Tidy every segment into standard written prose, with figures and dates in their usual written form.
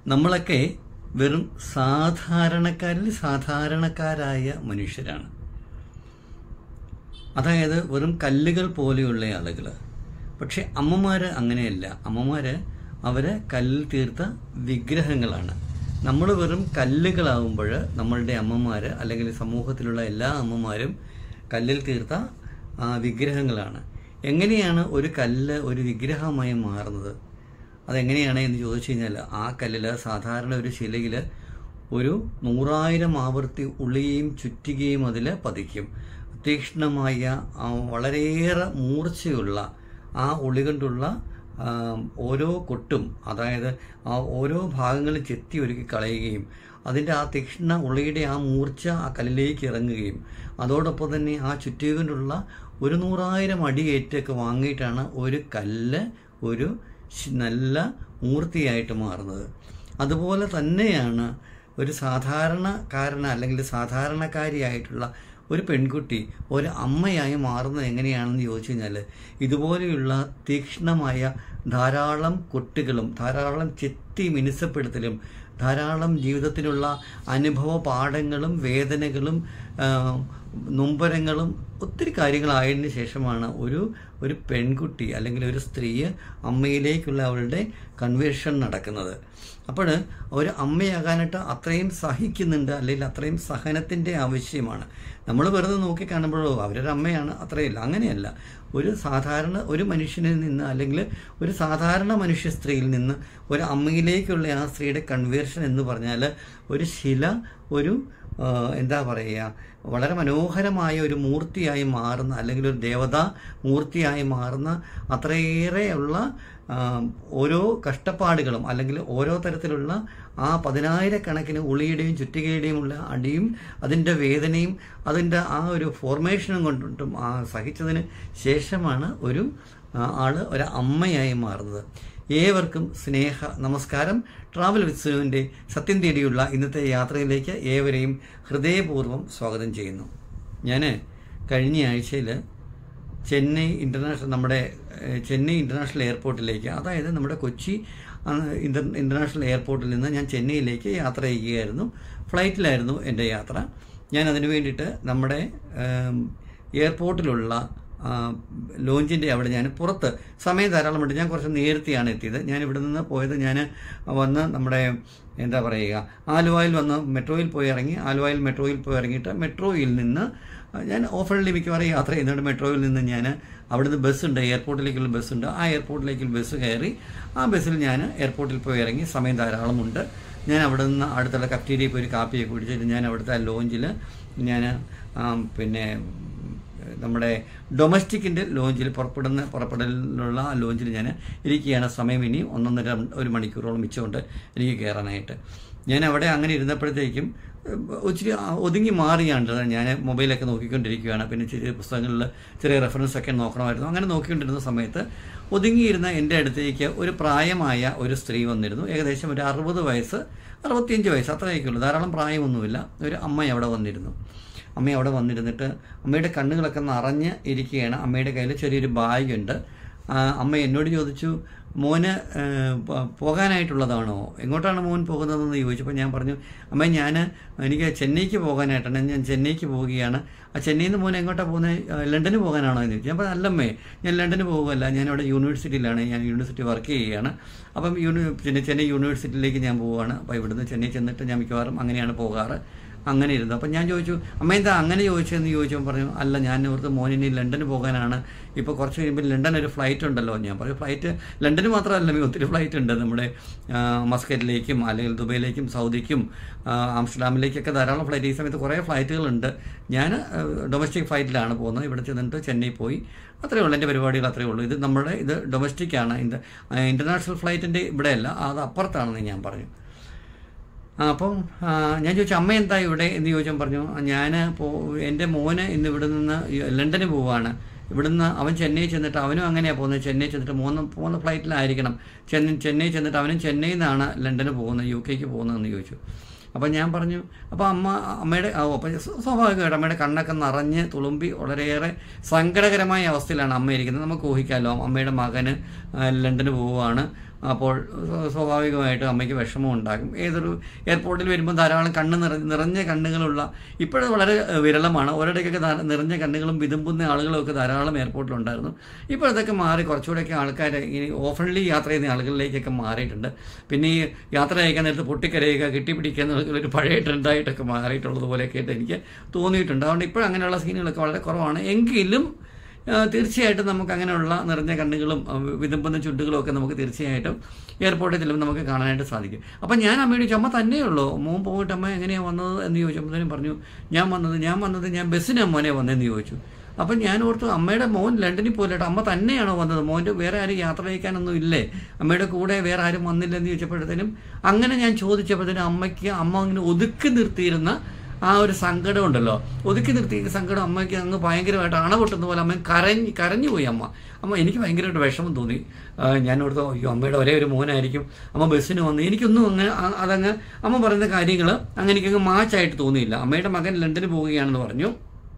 നമ്മളൊക്കെ വെറും സാധാരണക്കാരിൽ സാധാരണക്കാരായ മനുഷ്യരാണ്. അതായത് വെറും കല്ലുകൾ പോലെയുള്ള ആളുകൾ. പക്ഷെ അമ്മമാർ അങ്ങനെയല്ല. അമ്മമാർ അവരെ കല്ലിൽ തീർത്ത വിഗ്രഹങ്ങളാണ്. നമ്മൾ വെറും കല്ലുകളാവുമ്പോൾ നമ്മളുടെ അമ്മമാർ അല്ലെങ്കിൽ സമൂഹത്തിലുള്ള എല്ലാ അമ്മമാരും കല്ലിൽ തീർത്ത വിഗ്രഹങ്ങളാണ്. എങ്ങനെയാണ് ഒരു കല്ല് ഒരു വിഗ്രഹമായി മാറുന്നത്? അതെങ്ങനെയാണ് എന്ന് ചോദിച്ചു കഴിഞ്ഞാൽ, ആ കല്ലിൽ സാധാരണ ഒരു ശിലയിൽ ഒരു 100,000 ആവർത്തി ഉളിയും ചുറ്റികയും അതിൽ പതിക്കും. തീക്ഷ്ണമായ വളരെയേറെ മൂർച്ചയുള്ള ആ ഉളി കൊണ്ടുള്ള ഓരോ കൊട്ടും, അതായത് ആ ഓരോ ഭാഗങ്ങളും ചെത്തി ഒരുക്കി കളയുകയും അതിൻ്റെ ആ തീക്ഷ്ണ ഉളിയുടെ ആ മൂർച്ച ആ കല്ലിലേക്ക് ഇറങ്ങുകയും അതോടൊപ്പം തന്നെ ആ ചുറ്റിക കൊണ്ടുള്ള ഒരു 100,000 അടിയേറ്റൊക്കെ വാങ്ങിയിട്ടാണ് ഒരു കല്ല് ഒരു നല്ല മൂർത്തിയായിട്ട് മാറുന്നത്. അതുപോലെ തന്നെയാണ് ഒരു സാധാരണക്കാരന് അല്ലെങ്കിൽ സാധാരണക്കാരിയായിട്ടുള്ള ഒരു പെൺകുട്ടി ഒരു അമ്മയായി മാറുന്നത് എങ്ങനെയാണെന്ന് ചോദിച്ചു കഴിഞ്ഞാൽ, ഇതുപോലെയുള്ള തീക്ഷ്ണമായ ധാരാളം കൊട്ടുകളും ധാരാളം ചെത്തി മിനുസപ്പെടുത്തലും ധാരാളം ജീവിതത്തിലുള്ള അനുഭവ പാഠങ്ങളും വേദനകളും നൊമ്പരങ്ങളും ഒത്തിരി കാര്യങ്ങളായതിനു ശേഷമാണ് ഒരു പെൺകുട്ടി അല്ലെങ്കിൽ ഒരു സ്ത്രീ അമ്മയിലേക്കുള്ള അവളുടെ കൺവേർഷൻ നടക്കുന്നത്. അപ്പോൾ ഒരു അമ്മയാകാനായിട്ട് അത്രയും സഹിക്കുന്നുണ്ട്, അല്ലെങ്കിൽ അത്രയും സഹനത്തിൻ്റെ ആവശ്യമാണ്. നമ്മൾ വെറുതെ നോക്കി കാണുമ്പോഴോ അവരൊരു അമ്മയാണ് അത്രയില്ല, അങ്ങനെയല്ല. ഒരു മനുഷ്യനിൽ നിന്ന് അല്ലെങ്കിൽ ഒരു സാധാരണ മനുഷ്യ സ്ത്രീയിൽ നിന്ന് ഒരു അമ്മയിലേക്കുള്ള ആ സ്ത്രീയുടെ കൺവേർഷൻ എന്ന് പറഞ്ഞാൽ ഒരു ശില എന്താ പറയുക, വളരെ മനോഹരമായ ഒരു മൂർത്തിയായി മാറുന്ന അല്ലെങ്കിൽ ഒരു ദേവതാ മൂർത്തിയായി മാറുന്ന അത്രയേറെയുള്ള ഓരോ കഷ്ടപ്പാടുകളും അല്ലെങ്കിൽ ഓരോ തരത്തിലുള്ള ആ 10,000 ഉളിയുടെയും ചുറ്റികയുടെയും ഉള്ള അടിയും അതിൻ്റെ വേദനയും അതിൻ്റെ ആ ഒരു ഫോർമേഷനും കൊണ്ടിട്ടും ആ സഹിച്ചതിന് ശേഷമാണ് ഒരു അമ്മയായി മാറുന്നത്. ഏവർക്കും സ്നേഹ നമസ്കാരം. ട്രാവൽ വിത്ത് സുനുവിൻ്റെ സത്യം തേടിയുള്ള ഇന്നത്തെ യാത്രയിലേക്ക് ഏവരെയും ഹൃദയപൂർവ്വം സ്വാഗതം ചെയ്യുന്നു. ഞാൻ കഴിഞ്ഞ ആഴ്ചയിൽ ചെന്നൈ ഇൻ്റർനാഷണൽ എയർപോർട്ടിലേക്ക്, അതായത് നമ്മുടെ കൊച്ചി ഇൻ്റർനാഷണൽ എയർപോർട്ടിൽ നിന്ന് ഞാൻ ചെന്നൈയിലേക്ക് യാത്ര ചെയ്യുകയായിരുന്നു. ഫ്ലൈറ്റിലായിരുന്നു എൻ്റെ യാത്ര. ഞാൻ അതിനു വേണ്ടിയിട്ട് നമ്മുടെ എയർപോർട്ടിലുള്ള ലോഞ്ചിൻ്റെ അവിടെ ഞാൻ പുറത്ത് സമയം ധാരാളമുണ്ട്. ഞാൻ കുറച്ച് നേരത്തെയാണ് എത്തിയത്. ഞാൻ ഇവിടെ നിന്ന് പോയത്, ഞാൻ വന്ന് നമ്മുടെ എന്താ പറയുക ആലുവയിൽ വന്ന് മെട്രോയിൽ പോയി ഇറങ്ങി. മെട്രോയിൽ പോയി ഇറങ്ങിയിട്ട് മെട്രോയിൽ നിന്ന് ഞാൻ ഓഫറിൽ മിക്കവാറും യാത്ര ചെയ്യുന്നുണ്ട്. മെട്രോയിൽ നിന്ന് ഞാൻ അവിടുന്ന് ബസ്സുണ്ട്, എയർപോർട്ടിലേക്കുള്ള ബസ്സുണ്ട്. ആ എയർപോർട്ടിലേക്കുള്ള ബസ് കയറി ആ ബസ്സിൽ ഞാൻ എയർപോർട്ടിൽ പോയി ഇറങ്ങി. സമയം ധാരാളമുണ്ട്. ഞാൻ അവിടെ നിന്ന് അടുത്തുള്ള കഫ്റ്റീരിയയിൽ പോയി ഒരു കാപ്പിയൊക്കെ കുടിച്ചിട്ട് ഞാൻ അവിടുത്തെ ലോഞ്ചിൽ ഞാൻ പിന്നെ നമ്മുടെ ഡൊമസ്റ്റിക്കിൻ്റെ ലോഞ്ചിൽ പുറപ്പെടലിനുള്ള ആ ലോഞ്ചിൽ ഞാൻ ഇരിക്കുകയാണ്. സമയം ഇനി 1.5 മണിക്കൂറോളം മിച്ചമുണ്ട് എനിക്ക് കയറാനായിട്ട്. ഞാൻ അവിടെ അങ്ങനെ ഇരുന്നപ്പോഴത്തേക്കും ഒത്തിരി ഒതുങ്ങി മാറിയാണ്ട് ഞാൻ മൊബൈലൊക്കെ നോക്കിക്കൊണ്ടിരിക്കുകയാണ്. പിന്നെ ചെറിയ പുസ്തകങ്ങളിൽ ചെറിയ റെഫറൻസൊക്കെ നോക്കണമായിരുന്നു. അങ്ങനെ നോക്കിക്കൊണ്ടിരുന്ന സമയത്ത് ഒതുങ്ങിയിരുന്ന എൻ്റെ അടുത്തേക്ക് ഒരു പ്രായമായ ഒരു സ്ത്രീ വന്നിരുന്നു. ഏകദേശം ഒരു 60 വയസ്സ് 65 വയസ്സ് അത്രയൊക്കെയുള്ളൂ, ധാരാളം പ്രായമൊന്നുമില്ല. ഒരു അമ്മ അവിടെ വന്നിരുന്നു. അമ്മ അവിടെ വന്നിരുന്നിട്ട് അമ്മയുടെ കണ്ണുകളൊക്കെ നിറഞ്ഞ് ഇരിക്കുകയാണ്. അമ്മയുടെ കയ്യിൽ ചെറിയൊരു ബാഗുണ്ട്. അമ്മ എന്നോട് ചോദിച്ചു, മോന് പോകാനായിട്ടുള്ളതാണോ, എങ്ങോട്ടാണ് മോൻ പോകുന്നതെന്ന് ചോദിച്ചപ്പോൾ ഞാൻ പറഞ്ഞു, അമ്മ എനിക്ക് ചെന്നൈക്ക് പോകാനായിട്ടാണ്, ഞാൻ ചെന്നൈക്ക് പോവുകയാണ്. ആ ചെന്നൈയിൽ നിന്ന് മോൻ എങ്ങോട്ടാണ് പോകുന്നത്, ലണ്ടന് പോകാനാണോ എന്ന് ചോദിച്ചു. ഞാൻ പറഞ്ഞു, അല്ലമ്മേ, ഞാൻ ലണ്ടന് പോകുമല്ല, ഞാനിവിടെ യൂണിവേഴ്സിറ്റിയിലാണ്, ഞാൻ യൂണിവേഴ്സിറ്റി വർക്ക് ചെയ്യുകയാണ്. അപ്പം ചെന്നൈ യൂണിവേഴ്സിറ്റിയിലേക്ക് ഞാൻ പോവുകയാണ്. അപ്പോൾ ഇവിടുന്ന് ചെന്നൈ ചെന്നിട്ട് ഞാൻ മിക്കവാറും അങ്ങനെയാണ് പോകാറ്. അങ്ങനെ ഇരുന്നു. അപ്പം ഞാൻ ചോദിച്ചു, അമ്മ എന്താ അങ്ങനെ ചോദിച്ചതെന്ന് ചോദിച്ചപ്പോൾ പറഞ്ഞു, അല്ല, ഞാൻ ഓർത്ത് മോനിനി ലണ്ടന് പോകാനാണ്, ഇപ്പോൾ കുറച്ച് കഴിയുമ്പോൾ ലണ്ടൻ ഒരു ഫ്ലൈറ്റ് ഉണ്ടല്ലോ. ഞാൻ പറഞ്ഞു, ഫ്ലൈറ്റ് ലണ്ടന് മാത്രമല്ല, ഒത്തിരി ഫ്ലൈറ്റ് ഉണ്ട്, നമ്മുടെ മസ്കറ്റിലേക്കും അല്ലെങ്കിൽ ദുബൈയിലേക്കും സൗദിക്കും ആംസ്റ്റർഡാമിലേക്കൊക്കെ ധാരാളം ഫ്ലൈറ്റ്, ഈ സമയത്ത് കുറേ ഫ്ലൈറ്റുകളുണ്ട്. ഞാൻ ഡൊമസ്റ്റിക് ഫ്ലൈറ്റിലാണ് പോകുന്നത്. ഇവിടെ ചെന്നിട്ട് ചെന്നൈ പോയി, അത്രയേ ഉള്ളൂ, എൻ്റെ പരിപാടികൾ അത്രയേ ഉള്ളൂ. ഇത് ഡൊമസ്റ്റിക്കാണ്, ഇൻ്റർനാഷണൽ ഫ്ലൈറ്റിൻ്റെ ഇവിടെയല്ല, അത് അപ്പുറത്താണെന്ന് ഞാൻ പറഞ്ഞു. അപ്പം ഞാൻ ചോദിച്ചു, അമ്മ എന്താ ഇവിടെ എന്ന് ചോദിച്ചാൽ പറഞ്ഞു, എൻ്റെ മോന് ഇന്ന് ഇവിടെ നിന്ന് ലണ്ടന് പോവുകയാണ്. ഇവിടുന്ന് അവൻ ചെന്നൈ ചെന്നിട്ട്, അവനും അങ്ങനെയാണ് പോകുന്നത്, ചെന്നൈ ചെന്നിട്ട് മൂന്ന് ഫ്ലൈറ്റിലായിരിക്കണം. ചെന്നൈ ചെന്നിട്ട് അവനും ചെന്നൈയിൽ നിന്നാണ് ലണ്ടന് പോകുന്നത്, UK പോകുന്നതെന്ന് ചോദിച്ചു. അപ്പം ഞാൻ പറഞ്ഞു, അപ്പോൾ അമ്മയുടെ അപ്പം സ്വാഭാവികമായിട്ട് അമ്മയുടെ കണ്ണൊക്കെ നിറഞ്ഞ് തുളുമ്പി വളരെയേറെ സങ്കടകരമായ അവസ്ഥയിലാണ് അമ്മ ഇരിക്കുന്നത്. നമുക്ക് ഊഹിക്കാമല്ലോ, അമ്മയുടെ മകന് ലണ്ടന് പോവുകയാണ്, അപ്പോൾ സ്വാഭാവികമായിട്ട് അമ്മയ്ക്ക് വിഷമം ഉണ്ടാകും. ഏതൊരു എയർപോർട്ടിൽ വരുമ്പോൾ ധാരാളം നിറഞ്ഞ കണ്ണുകളുള്ള, ഇപ്പോഴത് വളരെ വിരളമാണ്, ഒരിടയ്ക്കൊക്കെ നിറഞ്ഞ കണ്ണുകളും വിതുമ്പുന്ന ആളുകളും ഒക്കെ ധാരാളം എയർപോർട്ടിലുണ്ടായിരുന്നു. ഇപ്പോൾ അതൊക്കെ മാറി കുറച്ചുകൂടെയൊക്കെ ആൾക്കാർ ഈ ഓഫൻലി യാത്ര ചെയ്യുന്ന ആളുകളിലേക്കൊക്കെ മാറിയിട്ടുണ്ട്. പിന്നെ ഈ യാത്ര അയക്കാൻ നേരത്ത് പൊട്ടിക്കരയുക, കെട്ടിപ്പിടിക്കുക എന്നുള്ളൊരു പഴയ ട്രെൻഡായിട്ടൊക്കെ മാറിയിട്ടുള്ളതുപോലെയൊക്കെ ആയിട്ട് എനിക്ക് തോന്നിയിട്ടുണ്ട്. അതുകൊണ്ട് ഇപ്പോൾ അങ്ങനെയുള്ള സീനുകളൊക്കെ വളരെ കുറവാണ്. എങ്കിലും തീർച്ചയായിട്ടും നമുക്ക് അങ്ങനെയുള്ള നിറഞ്ഞ കണ്ണുകളും വിതുമ്പുന്ന ചുണ്ടുകളും ഒക്കെ നമുക്ക് തീർച്ചയായിട്ടും എയർപോർട്ടിൽ ചെല്ലുമ്പോൾ നമുക്ക് കാണാനായിട്ട് സാധിക്കും. അപ്പം ഞാൻ അമ്മയോട് ചോദിച്ചു, അമ്മ തന്നെയുള്ളൂ, മോൻ പോയിട്ട് അമ്മ എങ്ങനെയാണ് വന്നത് എന്ന് ചോദിച്ചപ്പോഴത്തേനും പറഞ്ഞു, ഞാൻ ബസ്സിന് മോനെ വന്നതെന്ന് ചോദിച്ചു. അപ്പം ഞാൻ ഓർത്തു, അമ്മയുടെ മോൻ ലണ്ടനിൽ പോയില്ല, അമ്മ തന്നെയാണോ വന്നത്, മോൻ്റെ വേറെ ആരും യാത്ര അയക്കാനൊന്നും ഇല്ലേ, അമ്മയുടെ കൂടെ വേറെ ആരും വന്നില്ലെന്ന് ചോദിച്ചപ്പോഴത്തേനും അങ്ങനെ ഞാൻ ചോദിച്ചപ്പോഴത്തേനും അമ്മ അങ്ങനെ ഒതുക്കി നിർത്തിയിരുന്ന ആ ഒരു സങ്കടം ഉണ്ടല്ലോ, ഒതുക്കി നിർത്തിയ സങ്കടം അമ്മയ്ക്ക് അങ്ങ് ഭയങ്കരമായിട്ട് അണപൊട്ടുന്ന പോലെ അമ്മ കരഞ്ഞുപോയി. അമ്മ എനിക്ക് ഭയങ്കരമായിട്ട് വിഷമം തോന്നി. ഞാൻ ഓർത്തു, അയ്യോ അമ്മയുടെ ഒരേ ഒരു മോനായിരിക്കും, അമ്മ ബസ്സിന് വന്ന്. എനിക്കൊന്നും അതങ്ങ് അമ്മ പറയുന്ന കാര്യങ്ങൾ അങ്ങനെ എനിക്കങ്ങ് മാച്ചായിട്ട് തോന്നിയില്ല. അമ്മയുടെ മകൻ ലണ്ടനിൽ പോവുകയാണെന്ന് പറഞ്ഞു,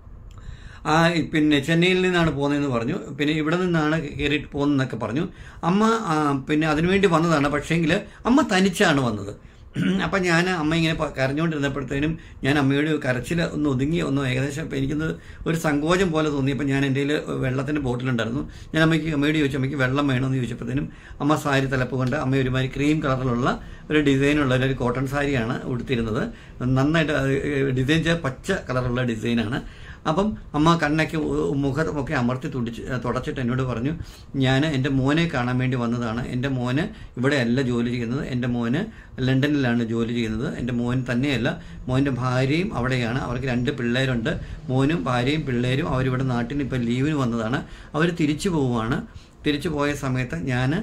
പിന്നെ ചെന്നൈയിൽ നിന്നാണ് പോകുന്നതെന്ന് പറഞ്ഞു, പിന്നെ ഇവിടെ നിന്നാണ് കയറിയിട്ട് പോകുന്നതെന്നൊക്കെ പറഞ്ഞു. അമ്മ പിന്നെ അതിനുവേണ്ടി വന്നതാണ്, പക്ഷേങ്കിൽ അമ്മ തനിച്ചാണ് വന്നത്. അപ്പം ഞാൻ അമ്മ ഇങ്ങനെ കരഞ്ഞുകൊണ്ടിരുന്നപ്പോഴത്തേനും ഞാൻ അമ്മയോട് കരച്ചിൽ ഒന്ന് ഒതുങ്ങി ഏകദേശം ഇപ്പം എനിക്കൊന്ന് ഒരു സങ്കോചം പോലെ തോന്നിയപ്പോൾ ഞാൻ എൻ്റെ കയ്യിൽ വെള്ളത്തിൻ്റെ ബോട്ടിലുണ്ടായിരുന്നു. ഞാൻ അമ്മയോട് ചോദിച്ചു, അമ്മയ്ക്ക് വെള്ളം വേണമെന്ന് ചോദിച്ചപ്പോഴത്തേനും അമ്മ സാരി തലപ്പ് കൊണ്ട് അമ്മ ഒരുമാതിരി ക്രീം കളറിലുള്ള ഒരു ഡിസൈനുള്ള ഒരു കോട്ടൺ സാരിയാണ് ഉടുത്തിരുന്നത്. നന്നായിട്ട് ഡിസൈൻ പച്ച കളറുള്ള ഡിസൈനാണ്. അപ്പം അമ്മ കണ്ണൊക്കെ മുഖമൊക്കെ അമർത്തി തുടച്ചിട്ട് എന്നോട് പറഞ്ഞു, ഞാൻ എൻ്റെ മോനെ കാണാൻ വേണ്ടി വന്നതാണ്. എൻ്റെ മോന് ഇവിടെയല്ല ജോലി ചെയ്യുന്നത്, എൻ്റെ മോന് ലണ്ടനിലാണ് ജോലി ചെയ്യുന്നത്. എൻ്റെ മോൻ തന്നെയല്ല, മോൻ്റെ ഭാര്യയും അവിടെയാണ്. അവർക്ക് 2 പിള്ളേരുണ്ട്. മോനും ഭാര്യയും പിള്ളേരും അവരിവിടെ നാട്ടിൽ ഇപ്പോൾ ലീവിന് വന്നതാണ്. അവർ തിരിച്ചു പോവുകയാണ്. തിരിച്ചു പോയ സമയത്ത്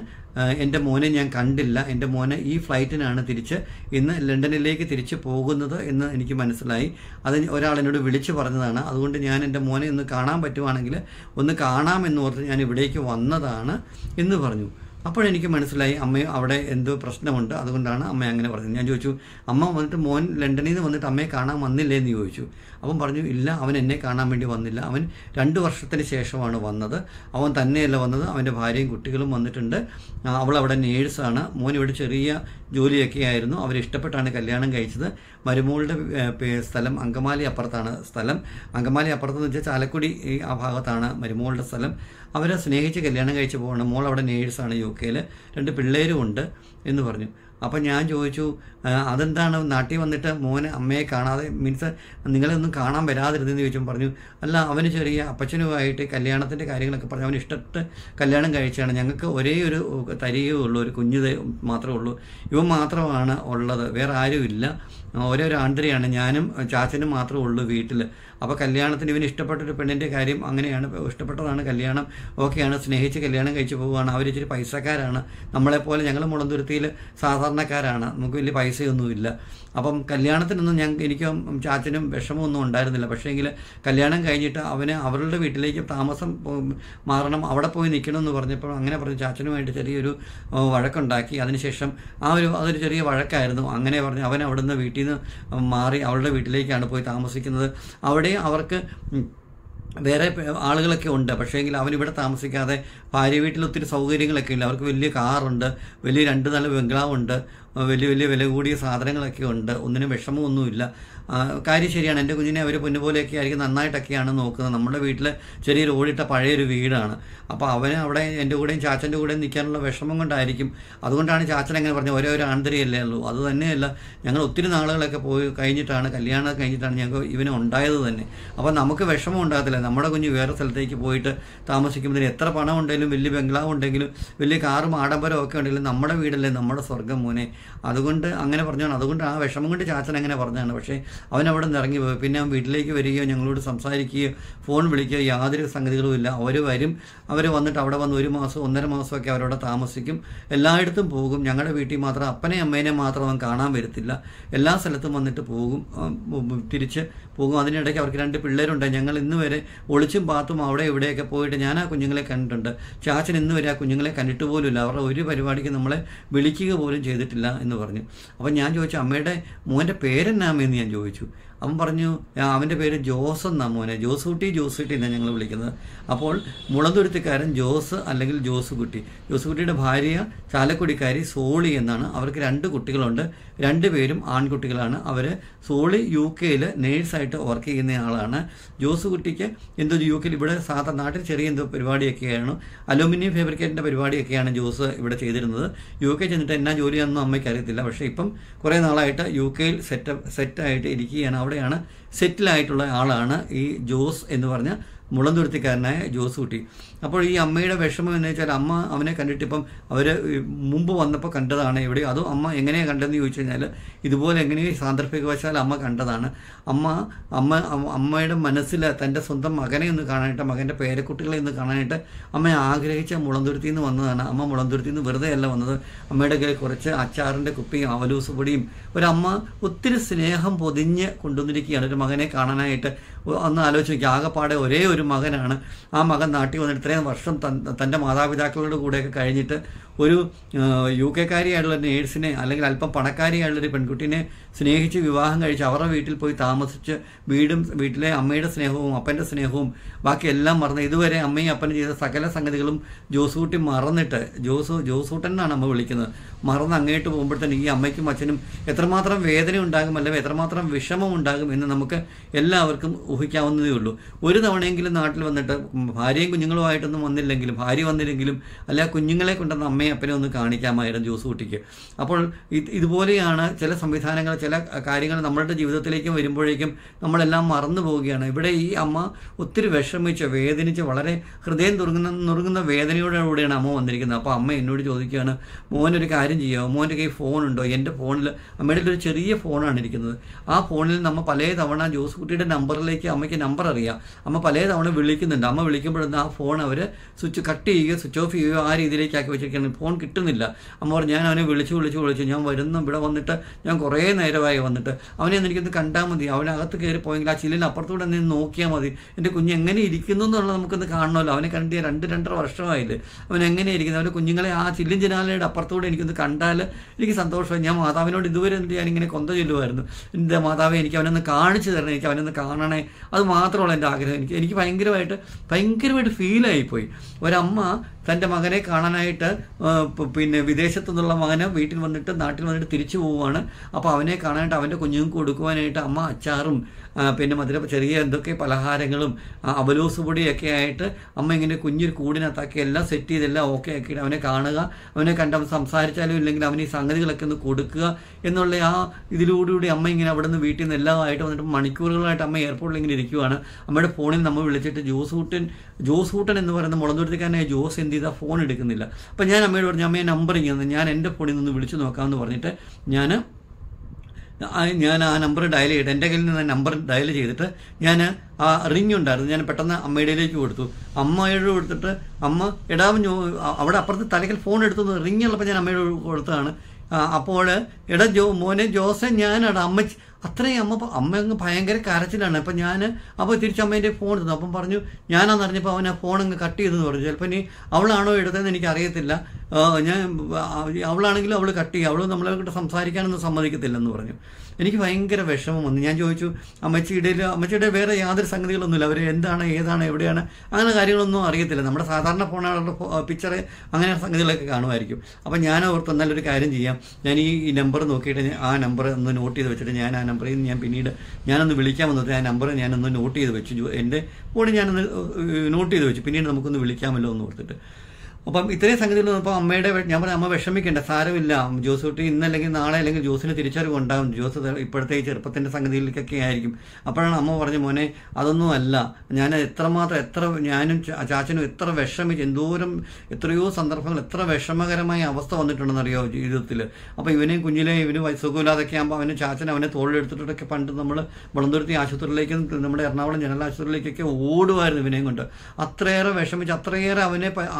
എൻ്റെ മോനെ ഞാൻ കണ്ടില്ല. എൻ്റെ മോനെ ഈ ഫ്ലൈറ്റിനാണ് ഇന്ന് ലണ്ടനിലേക്ക് തിരിച്ചു പോകുന്നത് എന്ന് എനിക്ക് മനസ്സിലായി. അത് ഒരാൾ എന്നോട് വിളിച്ചു പറഞ്ഞതാണ്. അതുകൊണ്ട് ഞാൻ എൻ്റെ മോനെ ഒന്ന് കാണാൻ പറ്റുവാണെങ്കിൽ ഒന്ന് കാണാമെന്നോർത്ത് ഞാൻ ഇവിടേക്ക് വന്നതാണ് എന്ന് പറഞ്ഞു. അപ്പോഴെനിക്ക് മനസ്സിലായി അമ്മ അവിടെ എന്തോ പ്രശ്നമുണ്ട്, അതുകൊണ്ടാണ് അമ്മ അങ്ങനെ പറഞ്ഞത്. ഞാൻ ചോദിച്ചു, അമ്മ വന്നിട്ട് മോൻ ലണ്ടനിൽ നിന്ന് വന്നിട്ട് അമ്മയെ കാണാൻ വന്നില്ലേ എന്ന് ചോദിച്ചു. അവൻ പറഞ്ഞു, ഇല്ല, അവൻ എന്നെ കാണാൻ വേണ്ടി വന്നില്ല, അവൻ 2 വർഷത്തിന് ശേഷമാണ് വന്നത്. അവൻ തന്നെയല്ല വന്നത്, അവൻ്റെ ഭാര്യയും കുട്ടികളും വന്നിട്ടുണ്ട്. അവളവിടെ നേഴ്സാണ്. മോൻ ഇവിടെ ചെറിയ ജോലിയൊക്കെ ആയിരുന്നു. അവരിഷ്ടപ്പെട്ടാണ് കല്യാണം കഴിച്ചത്. മരുമോളുടെ സ്ഥലം അങ്കമാലി അപ്പുറത്താണ് സ്ഥലം. അങ്കമാലി അപ്പുറത്തെന്ന് വെച്ചാൽ ചാലക്കുടി ആ ഭാഗത്താണ് മരുമോളുടെ സ്ഥലം. അവരെ സ്നേഹിച്ച് കല്യാണം കഴിച്ച് പോകണം. മോൾ അവിടെ നേഴ്സാണ്, UK-ൽ 2 പിള്ളേരും ഉണ്ട് എന്ന് പറഞ്ഞു. അപ്പം ഞാൻ ചോദിച്ചു, അതെന്താണ് നാട്ടിൽ വന്നിട്ട് മോനെ അമ്മയെ കാണാതെ, മീൻസ് നിങ്ങളൊന്നും കാണാൻ വരാതിരുന്നെന്ന് ചോദിച്ചും പറഞ്ഞു, അല്ല, അവന് ചെറിയ അപ്പച്ചനുമായിട്ട് കല്യാണത്തിൻ്റെ കാര്യങ്ങളൊക്കെ പറഞ്ഞു അവന് ഇഷ്ടപ്പെട്ട് കല്യാണം കഴിച്ചാണ്. ഞങ്ങൾക്ക് ഒരേ ഒരു തരികേ ഉള്ളൂ, ഒരു കുഞ്ഞ് മാത്രമേ ഉള്ളൂ, ഇവൻ മാത്രമാണ് ഉള്ളത്, വേറെ ആരും ഇല്ല. ഒരേ ഒരു ആന്തരിയാണ്, ഞാനും ചാച്ചനും മാത്രമേ ഉള്ളൂ വീട്ടിൽ. അപ്പോൾ കല്യാണത്തിന് ഇവന് ഇഷ്ടപ്പെട്ടൊരു പെണ്ണിൻ്റെ കാര്യം അങ്ങനെയാണ്, ഇഷ്ടപ്പെട്ടതാണ്, കല്യാണം ഓക്കെയാണ്, സ്നേഹിച്ച് കല്യാണം കഴിച്ച് പോവുകയാണ്. അവരിച്ചിരി പൈസക്കാരാണ്, നമ്മളെപ്പോലെ ഞങ്ങൾ മുളന്തുരുത്തിയിൽ സാധാരണക്കാരാണ്, നമുക്ക് വലിയ പൈസയൊന്നുമില്ല. അപ്പം കല്യാണത്തിനൊന്നും എനിക്കും ചാച്ചനും വിഷമമൊന്നും ഉണ്ടായിരുന്നില്ല. പക്ഷേങ്കിൽ കല്യാണം കഴിഞ്ഞിട്ട് അവന് അവരുടെ വീട്ടിലേക്ക് താമസം മാറണം, അവിടെ പോയി നിൽക്കണമെന്ന് പറഞ്ഞപ്പോൾ അങ്ങനെ പറഞ്ഞ് ചാച്ചനുമായിട്ട് ചെറിയൊരു വഴക്കുണ്ടാക്കി. അതിനുശേഷം അതൊരു ചെറിയ വഴക്കായിരുന്നു. അങ്ങനെ പറഞ്ഞ് അവൻ അവിടുന്ന് വീട്ടിൽ നിന്ന് മാറി അവളുടെ വീട്ടിലേക്കാണ് പോയി താമസിക്കുന്നത്. അവിടെ അവർക്ക് വേറെ ആളുകളൊക്കെ ഉണ്ട്. പക്ഷേങ്കിൽ അവനിവിടെ താമസിക്കാതെ ഭാര്യ വീട്ടിൽ ഒത്തിരി സൗകര്യങ്ങളൊക്കെ ഇല്ല. അവർക്ക് വലിയ കാറുണ്ട്, വലിയ 2 നില ബംഗ്ലാവുണ്ട്, വലിയ വലിയ വില കൂടിയ സാധനങ്ങളൊക്കെ ഉണ്ട്. ഒന്നിനും വിഷമമൊന്നുമില്ല. കാര്യം ശരിയാണ്, എൻ്റെ കുഞ്ഞിനെ അവർ പൊന്നുപോലെയൊക്കെ ആയിരിക്കും, നന്നായിട്ടൊക്കെയാണ് നോക്കുന്നത്. നമ്മുടെ വീട്ടിൽ ചെറിയൊരു ഓടിട്ട പഴയൊരു വീടാണ്. അപ്പോൾ അവന് അവിടെ എൻ്റെ കൂടെയും ചാച്ചൻ്റെ കൂടെയും നിൽക്കാനുള്ള വിഷമം കൊണ്ടായിരിക്കും. അതുകൊണ്ടാണ് ചാച്ചൻ അങ്ങനെ പറഞ്ഞത്, ഒരേ ഒരു ആന്തരിയല്ലേ ഉള്ളൂ. അത് തന്നെയല്ല, ഞങ്ങൾ ഒത്തിരി നാളുകളൊക്കെ പോയി കഴിഞ്ഞിട്ടാണ്, കല്യാണം കഴിഞ്ഞിട്ടാണ് ഞങ്ങൾക്ക് ഇവന് ഉണ്ടായത് തന്നെ. അപ്പോൾ നമുക്ക് വിഷമം ഉണ്ടാകത്തില്ല. നമ്മുടെ കുഞ്ഞ് വേറെ സ്ഥലത്തേക്ക് പോയിട്ട് താമസിക്കുമ്പോൾ എത്ര പണം ഉണ്ടെങ്കിലും, വലിയ ബംഗ്ലാവ് ഉണ്ടെങ്കിലും, വലിയ കാറും ആഡംബരവും ഒക്കെ ഉണ്ടെങ്കിലും നമ്മുടെ വീടല്ലേ നമ്മുടെ സ്വർഗ്ഗം മോനെ. അതുകൊണ്ട് അങ്ങനെ പറഞ്ഞാണ്. അതുകൊണ്ട് ആ വിഷമം കൊണ്ട് ചാച്ചൻ അങ്ങനെ പറഞ്ഞതാണ്. പക്ഷേ അവൻ അവിടെ നിന്ന് ഇറങ്ങി പോയി. പിന്നെ അവൻ വീട്ടിലേക്ക് വരികയോ ഞങ്ങളോട് സംസാരിക്കുകയോ ഫോൺ വിളിക്കുകയോ യാതൊരു സംഗതികളും ഇല്ല. അവർ വരും, അവർ വന്നിട്ട് അവിടെ വന്ന് 1 മാസം 1.5 മാസമൊക്കെ അവരവിടെ താമസിക്കും. എല്ലായിടത്തും പോകും. ഞങ്ങളുടെ വീട്ടിൽ മാത്രം അപ്പനെയും അമ്മേനെ മാത്രം അവൻ കാണാൻ വരത്തില്ല. എല്ലാ സ്ഥലത്തും വന്നിട്ട് പോകും, തിരിച്ച് പോകും. അതിനിടയ്ക്ക് അവർക്ക് 2 പിള്ളേരുണ്ട്. ഞങ്ങൾ ഇന്ന് വരെ ഒളിച്ചും പാത്തും അവിടെ ഇവിടെയൊക്കെ പോയിട്ട് ഞാൻ ആ കുഞ്ഞുങ്ങളെ കണ്ടിട്ടുണ്ട്. ചാച്ചൻ ഇന്ന് വരെ ആ കുഞ്ഞുങ്ങളെ കണ്ടിട്ട് പോലുമില്ല. അവരുടെ ഒരു പരിപാടിക്ക് നമ്മളെ വിളിക്കുക പോലും ചെയ്തിട്ടില്ല എന്ന് പറഞ്ഞു. അപ്പം ഞാൻ ചോദിച്ചു, അമ്മയുടെ മോൻ്റെ പേരെന്നാമെന്ന് ഞാൻ ചോദിച്ചു. അവൻ പറഞ്ഞു അവൻ്റെ പേര് ജോസ് എന്നാണ് മോനെ, ജോസൂട്ടി എന്നാണ് ഞങ്ങൾ വിളിക്കുന്നത്. അപ്പോൾ മുളന്തുരുത്തിക്കാരൻ ജോസ് അല്ലെങ്കിൽ ജോസുകുട്ടി. ജോസുകുട്ടിയുടെ ഭാര്യ ചാലക്കുടിക്കാരി സോളി എന്നാണ്. അവർക്ക് 2 കുട്ടികളുണ്ട്. 2 പേരും ആൺകുട്ടികളാണ്. അവർ സോളി UK-ൽ നേഴ്സായിട്ട് വർക്ക് ചെയ്യുന്ന ആളാണ്. ജോസുകുട്ടിക്ക് എന്തോ UK-ൽ ഇവിടെ സാധാരണ നാട്ടിൽ ചെറിയ എന്തോ പരിപാടിയൊക്കെയാണ്, അലൂമിനിയം ഫാബ്രിക്കേറ്റിൻ്റെ പരിപാടിയൊക്കെയാണ് ജോസ് ഇവിടെ ചെയ്തിരുന്നത്. UK ചെന്നിട്ട് എന്നാ ജോലിയാണെന്നും അമ്മയ്ക്ക് അറിയത്തില്ല. പക്ഷേ ഇപ്പം കുറേ നാളായിട്ട് UK-ൽ സെറ്റായിട്ട് ഇരിക്കുകയാണ്. അവിടെയാണ് സെറ്റിലായിട്ടുള്ള ആളാണ് ഈ ജോസ് എന്ന് പറഞ്ഞ മുളന്തുരുത്തിക്കാരനായ ജോസുകുട്ടി. അപ്പോൾ ഈ അമ്മയുടെ വിഷമം എന്ന് വെച്ചാൽ അമ്മ അവനെ കണ്ടിട്ടിപ്പം അവർ മുമ്പ് വന്നപ്പോൾ കണ്ടതാണ് എവിടെയോ. അതും അമ്മ എങ്ങനെയാണ് കണ്ടതെന്ന് ചോദിച്ചു കഴിഞ്ഞാൽ ഇതുപോലെ എങ്ങനെയോ സാന്ദർഭികവശാൽ അമ്മ കണ്ടതാണ്. അമ്മയുടെ മനസ്സിൽ തൻ്റെ സ്വന്തം മകനെ ഒന്ന് കാണാനായിട്ട്, മകൻ്റെ പേരക്കുട്ടികളെ ഒന്ന് കാണാനായിട്ട് അമ്മ ആഗ്രഹിച്ച മുളന്തുരുത്തിയിൽ നിന്ന് വന്നതാണ്. അമ്മ മുളന്തുരുത്തിയിൽ നിന്ന് വെറുതെ അല്ല വന്നത്. അമ്മയുടെ കയ്യിൽ കുറച്ച് അച്ചാറിൻ്റെ കുപ്പിയും അവലൂസ് പൊടിയും ഒരമ്മ ഒത്തിരി സ്നേഹം പൊതിഞ്ഞ് കൊണ്ടുവന്നിരിക്കുകയാണ് ഒരു മകനെ കാണാനായിട്ട്. ഒന്ന് ആലോചിച്ച് നോക്കി, ആകെപ്പാടെ ഒരേ ഒരു മകനാണ്. ആ മകൻ നാട്ടിൽ വന്നിട്ട് ഇത്രയും വർഷം തൻ്റെ മാതാപിതാക്കളുടെ കൂടെയൊക്കെ കഴിഞ്ഞിട്ട് ഒരു UK-കാരിയായിട്ടുള്ള നേഴ്സിനെ അല്ലെങ്കിൽ അല്പം പണക്കാരിയായിട്ടുള്ളൊരു പെൺകുട്ടീനെ സ്നേഹിച്ച് വിവാഹം കഴിച്ച് അവരുടെ വീട്ടിൽ പോയി താമസിച്ച് വീട്ടിലെ അമ്മയുടെ സ്നേഹവും അപ്പൻ്റെ സ്നേഹവും ബാക്കി എല്ലാം മറന്ന് ഇതുവരെ അമ്മയും അപ്പനും ചെയ്ത സകല സംഗതികളും ജോസുകുട്ടി മറന്നിട്ട്, ജോസൂട്ടൻ എന്നാണ് അമ്മ വിളിക്കുന്നത്, മറന്ന് അങ്ങോട്ട് പോകുമ്പോഴത്തേന് ഈ അമ്മയ്ക്കും അച്ഛനും എത്രമാത്രം വേദന ഉണ്ടാകും അല്ലെങ്കിൽ എത്രമാത്രം വിഷമം ഉണ്ടാകും എന്ന് നമുക്ക് എല്ലാവർക്കും ഊഹിക്കാവുന്നതേ ഉള്ളൂ. ഒരു തവണയെങ്കിലും നാട്ടിൽ വന്നിട്ട് ഭാര്യയും കുഞ്ഞുങ്ങളുമായിട്ടൊന്നും വന്നില്ലെങ്കിലും, ഭാര്യ വന്നില്ലെങ്കിലും അല്ല കുഞ്ഞുങ്ങളെ കൊണ്ടുവന്ന് അമ്മയും അപ്പനെ ഒന്ന് കാണിക്കാമായിരുന്നു ജോസുകുട്ടിക്ക്. അപ്പോൾ ഇതുപോലെയാണ് ചില സംവിധാനങ്ങൾ, ചില കാര്യങ്ങൾ നമ്മളുടെ ജീവിതത്തിലേക്കും വരുമ്പോഴേക്കും നമ്മളെല്ലാം മറന്നു പോവുകയാണ്. ഇവിടെ ഈ അമ്മ ഒത്തിരി വിഷമിച്ച് വേദനിച്ച് വളരെ ഹൃദയം നുറുങ്ങുന്ന വേദനയോടുകൂടിയാണ് അമ്മ വന്നിരിക്കുന്നത്. അപ്പോൾ അമ്മ എന്നോട് ചോദിക്കുകയാണ്, മോനൊരു കാര്യം ചെയ്യാമോ, മോൻ്റെ കയ്യിൽ ഫോണുണ്ടോ? എൻ്റെ ഫോണിൽ, അമ്മയുടെ ഒരു ചെറിയ ഫോണാണ് ഇരിക്കുന്നത്. ആ ഫോണിൽ നമ്മൾ പല തവണ ജോസുകുട്ടിയുടെ നമ്പറിലേക്ക് അമ്മയ്ക്ക് നമ്പർ അറിയാം. അമ്മ പല തവണ വിളിക്കുന്നുണ്ട്. അമ്മ വിളിക്കുമ്പോഴൊന്നും ആ ഫോൺ അവർ കട്ട് ചെയ്യുകയോ സ്വിച്ച് ഓഫ് ചെയ്യുകയോ ആ രീതിയിലേക്ക് ആക്കി വെച്ചിരിക്കുകയാണ്. ഫോൺ കിട്ടുന്നില്ല. അമ്മ പറഞ്ഞു, ഞാൻ അവനെ വിളിച്ചു ഞാൻ ഇവിടെ വന്നിട്ട് ഞാൻ കുറേ നേരമായി വന്നിട്ട് അവനെ എനിക്കൊന്ന് കണ്ടാൽ മതി, അവനകത്ത് കയറി പോയെങ്കിൽ ആ ചില്ലിന് അപ്പുറത്തൂടെ ഒന്ന് നോക്കിയാൽ മതി, എൻ്റെ കുഞ്ഞ് എങ്ങനെ ഇരിക്കുന്നു എന്നുള്ളത് നമുക്കൊന്ന് കാണണമല്ലോ. അവനെ കണ്ട് 2-2.5 വർഷമായില്ലേ, അവൻ എങ്ങനെ ഇരിക്കുന്നത്, അവൻ്റെ കുഞ്ഞുങ്ങളെ ആ ചില്ലും ജനാലയുടെ അപ്പുറത്തൂടെ എനിക്കൊന്ന് കണ്ടാൽ എനിക്ക് സന്തോഷമായി. ഞാൻ മാതാവിനോട് ഇതുവരെ ഞാനിങ്ങനെ കൊന്ത ചൊല്ലുമായിരുന്നു, എൻ്റെ മാതാവെ എനിക്ക് അവനൊന്ന് കാണിച്ചു തരണം, എനിക്ക് അവനൊന്ന് കാണണേ, അത് മാത്രമുള്ള എൻ്റെ ആഗ്രഹം. എനിക്ക് ഭയങ്കരമായിട്ട് ഫീലായിപ്പോയി. ഒരമ്മ തൻ്റെ മകനെ കാണാനായിട്ട് പിന്നെ വിദേശത്തു നിന്നുള്ള മകനെ നാട്ടിൽ വന്നിട്ട് തിരിച്ചു പോവുകയാണ്. അപ്പോൾ അവനെ കാണാനായിട്ട് അവൻ്റെ കുഞ്ഞുങ്ങൾക്ക് കൊടുക്കുവാനായിട്ട് അമ്മ അച്ചാറും പിന്നെ ചെറിയ എന്തൊക്കെ പലഹാരങ്ങളും അവലോസ് പൊടിയൊക്കെ ആയിട്ട് അമ്മ ഇങ്ങനെ കുഞ്ഞൊരു കൂടിനകത്താക്കി എല്ലാം സെറ്റ് ചെയ്തെല്ലാം ഓക്കെ ആക്കിയിട്ട് അവനെ കാണുക, അവനെ കണ്ട് അവൻ സംസാരിച്ചാലും ഇല്ലെങ്കിൽ അവന് ഈ സംഗതികളൊക്കെ ഒന്ന് കൊടുക്കുക എന്നുള്ള ആ ഇതിലൂടെ അമ്മ ഇങ്ങനെ അവിടെ നിന്ന് വീട്ടിൽ നിന്ന് എല്ലാമായിട്ട് വന്നിട്ട് മണിക്കൂറുകളായിട്ട് അമ്മ എയർപോർട്ടിൽ ഇങ്ങനെ ഇരിക്കുവാണ്. അമ്മയുടെ ഫോണിൽ നമ്മൾ വിളിച്ചിട്ട് ജോസൂട്ടൻ എന്ന് പറയുന്ന മുളന്തുരുത്തിക്കാരനായ ജോസ് എന്ത് ചെയ്താൽ ഫോൺ എടുക്കുന്നില്ല. അപ്പം ഞാൻ അമ്മയോട് പറഞ്ഞു, അമ്മയെ നമ്പർ ഇങ്ങനെ ഞാൻ എൻ്റെ ഫോണിൽ നിന്ന് വിളിച്ചു നോക്കാമെന്ന് പറഞ്ഞിട്ട് ഞാൻ ആ നമ്പർ ഡയൽ ചെയ്തിട്ട് എൻ്റെ കയ്യിൽ നിന്ന് നമ്പർ ഡയൽ ചെയ്തിട്ട് ഞാൻ ആ റിങ് ഉണ്ടായിരുന്നു, ഞാൻ പെട്ടെന്ന് അമ്മയുടെയിലേക്ക് കൊടുത്തു. അമ്മയോട് കൊടുത്തിട്ട് അമ്മ അവിടെ അപ്പുറത്ത് തലക്കൽ ഫോൺ എടുത്തു, റിങ് ഉള്ളപ്പോൾ ഞാൻ അമ്മയോട് കൊടുത്തതാണ്. അപ്പോൾ മോനെ ജോസെ ഞാനാണ് അത്രയും അമ്മ അങ്ങ് ഭയങ്കര കരച്ചിലാണ്. അപ്പം അപ്പോൾ തിരിച്ചമ്മേൻ്റെ ഫോൺ എടുത്തു. അപ്പം പറഞ്ഞു ഞാനാന്ന് അറിഞ്ഞപ്പോൾ അവൻ ആ ഫോൺ അങ്ങ് കട്ട് ചെയ്തെന്ന് പറഞ്ഞു. ചിലപ്പോൾ ഇനി അവളാണോ എടുത്തതെന്ന് എനിക്കറിയത്തില്ല, അവളാണെങ്കിലും അവൾ കട്ട് ചെയ്യും, അവൾ നമ്മളെ കൊണ്ട് സംസാരിക്കാനൊന്നും സമ്മതിക്കത്തില്ലെന്ന് പറഞ്ഞു. എനിക്ക് ഭയങ്കര വിഷമം വന്നു. ഞാൻ ചോദിച്ചു അമ്മച്ചിയുടെ വേറെ യാതൊരു സംഗതികളൊന്നുമില്ല, അവർ എന്താണ് ഏതാണ് എവിടെയാണ് അങ്ങനെ കാര്യങ്ങളൊന്നും അറിയത്തില്ല, നമ്മുടെ സാധാരണ ഫോണുകളുടെ പിക്ചർ അങ്ങനെ സംഗതികളൊക്കെ കാണുമായിരിക്കും. അപ്പം ഞാൻ ഓർത്ത് നല്ലൊരു കാര്യം ചെയ്യാം, ഞാൻ ഈ നമ്പർ നോക്കിയിട്ട് ആ നമ്പർ ഒന്ന് നോട്ട് ചെയ്ത് വെച്ചിട്ട് ഞാൻ ആ നമ്പറിൽ നിന്ന് ഞാൻ പിന്നീട് ഞാനൊന്ന് വിളിക്കാമെന്ന് പറഞ്ഞാൽ ആ നമ്പർ ഞാനൊന്ന് നോട്ട് ചെയ്ത് വെച്ചു, എൻ്റെ ഫോണിൽ ഞാനൊന്ന് നോട്ട് ചെയ്ത് വെച്ചു, പിന്നീട് നമുക്കൊന്ന് വിളിക്കാമല്ലോ എന്ന് ഓർത്തിട്ട്. അപ്പം ഇത്രയും സംഗതികൾ വന്നപ്പോൾ ഞാൻ പറഞ്ഞ അമ്മ വിഷമിക്കേണ്ട, സാരമില്ല, ജോസൂട്ടി ഇന്നല്ലെങ്കിൽ നാളെ അല്ലെങ്കിൽ ജോസിന് തിരിച്ചറിവ് ഉണ്ടാകും, ജോസ് ഇപ്പോഴത്തെ ഈ ചെറുപ്പത്തിൻ്റെ സംഗതിയിലേക്കൊക്കെ ആയിരിക്കും. അപ്പോഴാണ് അമ്മ പറഞ്ഞു, മോനെ അതൊന്നും അല്ല, ഞാൻ ഞാനും ചാച്ചനും എത്ര വിഷമിച്ച് എത്രയോ സന്ദർഭങ്ങൾ എത്ര വിഷമകരമായ അവസ്ഥ വന്നിട്ടുണ്ടെന്നറിയോ ജീവിതത്തിൽ. അപ്പോൾ ഇവനെയും ഇവന് സുഖമില്ലാതൊക്കെ ആകുമ്പോൾ അവനെ തോളിലെടുത്തിട്ടൊക്കെ പണ്ട് നമ്മൾ മുളന്തുരുത്തി ആശുപത്രിയിലേക്കും നമ്മുടെ എറണാകുളം ജനറൽ ആശുപത്രിയിലേക്കൊക്കെ ഓടുമായിരുന്നു ഇവനെയും കൊണ്ട്. അത്രയേറെ വിഷമിച്ച് അത്രയേറെ അവനെ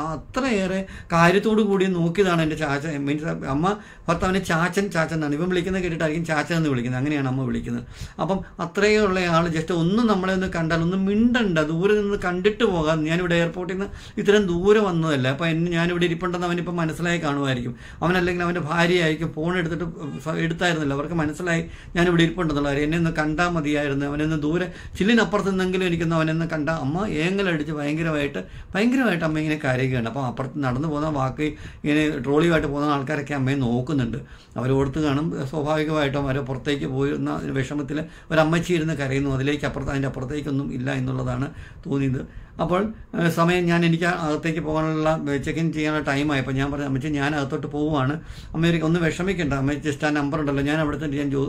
അത്രയേറെ കാര്യത്തോടു കൂടി നോക്കിയതാണ് എൻ്റെ ചാച്ചൻ. മീൻസ് അമ്മ ഭർത്താവിനെ ചാച്ചൻ എന്നാണ് ഇവൻ വിളിക്കുന്നത് കേട്ടിട്ടായിരിക്കും ചാച്ചൻ എന്ന് വിളിക്കുന്നത്, അങ്ങനെയാണ് അമ്മ വിളിക്കുന്നത്. അപ്പം അത്രയുള്ള ആൾ ജസ്റ്റ് ഒന്നും നമ്മളെ ഒന്ന് കണ്ടാൽ ഒന്നും മിണ്ടണ്ട, ദൂരെ നിന്ന് കണ്ടിട്ട് പോകാം. ഞാനിവിടെ എയർപോർട്ടിൽ നിന്ന് ഇത്രയും ദൂരെ വന്നതല്ല. അപ്പം ഞാനിവിടെ ഇരിപ്പുണ്ടെന്ന് അവനിപ്പം മനസ്സിലായി കാണുമായിരിക്കും. അവനല്ലെങ്കിൽ അവൻ്റെ ഭാര്യയായിരിക്കും ഫോൺ എടുത്തായിരുന്നല്ലോ, അവർക്ക് മനസ്സിലായി ഞാനിവിടെ ഇരിപ്പുണ്ടെന്നുള്ള കാര്യം. എന്നെ ഒന്ന് കണ്ടാൽ മതിയായിരുന്നു, അവനൊന്ന് ദൂരെ ചില്ലിനപ്പുറത്ത് നിന്നെങ്കിലും എനിക്കൊന്ന് അവനെന്ന് കണ്ടാൽ. അമ്മ ഏങ്ങലടിച്ച് ഭയങ്കരമായിട്ട് അമ്മ ഇങ്ങനെ കരയുകയാണ്. അപ്പം അപ്പുറത്ത് നടന്നു പോകുന്ന ബാക്കി ഇങ്ങനെ ട്രോളിയുമായിട്ട് പോകുന്ന ആൾക്കാരൊക്കെ അമ്മയെ നോക്കുന്നുണ്ട്. അവരോർത്ത് കാണും സ്വാഭാവികമായിട്ടും അവർ പുറത്തേക്ക് പോയിരുന്ന വിഷമത്തിൽ ഒരമ്മച്ചി ഇരുന്ന് കരയുന്നു. അതിൻ്റെ അപ്പുറത്തേക്കൊന്നും ഇല്ല എന്നുള്ളതാണ് തോന്നിയത്. അപ്പോൾ സമയം എനിക്ക് അകത്തേക്ക് പോകാനുള്ള ചെക്ക് ഇൻ ചെയ്യാനുള്ള ടൈമായപ്പോൾ ഞാൻ പറഞ്ഞു, അമ്മച്ചി ഞാൻ അകത്തോട്ട് പോവുകയാണ്, അമ്മ ഒന്ന് വിഷമിക്കണ്ട, അമ്മ ജസ്റ്റ് ആ നമ്പർ ഉണ്ടല്ലോ, ഞാൻ അവിടെ തന്നെ ഞാൻ